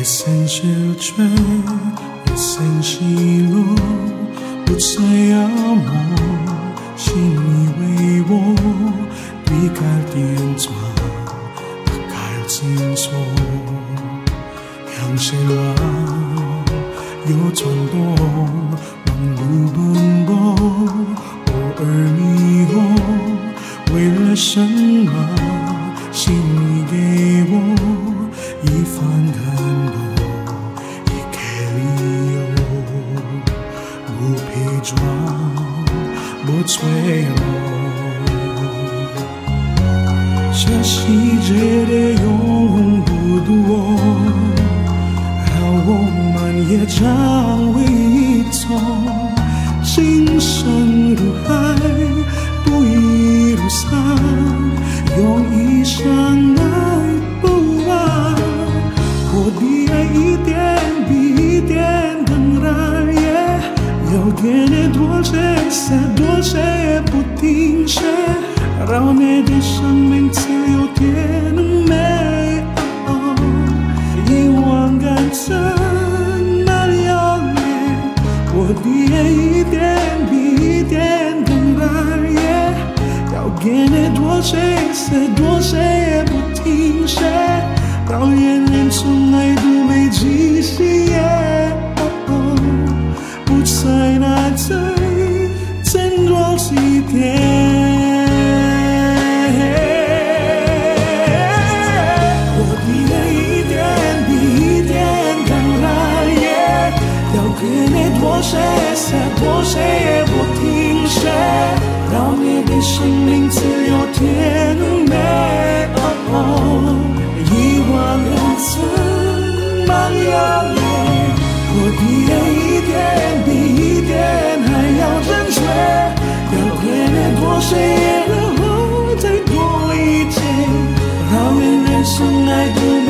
一生小吹，一生喜乐，不再妖魔，心里为我对改点转，不改进错，向谁来有转动，忙碌奔波，偶尔迷惑，为了什么？心里给我一番感动，一个理由，不疲倦，不脆弱。这世界的永不多，让我们也成为一种，今生如海，不一路上。用一生爱不完，我的爱一点比一点更燃烈，要给你多些多些也不停歇，让你的生命自由点美，一万感真那样烈，我的爱一点比一点更燃烈，要给你多些多些也不停歇，让眼泪从爱都没极限，不再拿再争多几天。我的爱一点比一点更燃烈，要给你多些多些也不停歇，让你的生命自由甜美，一万个字满眼泪，我的爱一点比一点还要真切，要给你多些，然后再多一点，让人生爱都